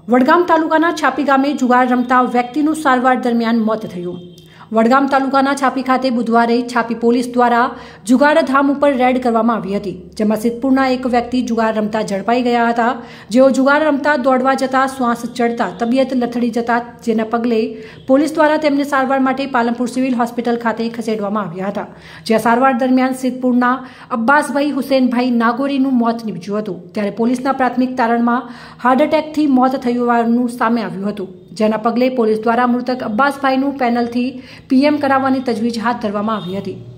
વડગામ તાલુકાના છાપી ગામે જુગાર રમતા વ્યક્તિનું સારવાર દરમિયાન મોત થયું। વડગામ તાલુકાના છાપી ખાતે બુધવારે છાપી પોલીસ દ્વારા જુગારધામ ઉપર રેડ કરવામાં આવી હતી, જેમાં સિદ્ધપુરના એક વ્યક્તિ જુગાર રમતા ઝડપાઈ ગયા હતા, જેઓ જુગાર રમતા દોડવા જતા શ્વાસ ચડતા તબિયત લથડી જતા, જેના પગલે પોલીસ દ્વારા તેમને સારવાર માટે પાલનપુર સિવિલ હોસ્પિટલ ખાતે ખસેડવામાં આવ્યા હતા, જ્યાં સારવાર દરમિયાન સિદ્ધપુરના અબ્બાસભાઈ હુસેનભાઈ નાગોરીનું મોત નીપજ્યું હતું। ત્યારે પોલીસના પ્રાથમિક તારણમાં હાર્ટ એટેકથી મોત થયું હોવાનું સામે આવ્યું હતું, જેના પગલે પોલીસ દ્વારા મૃતક અબ્બાસભાઈનું પેનલથી પીએમ કરાવવાની તજવીજ હાથ ધરવામાં આવી હતી।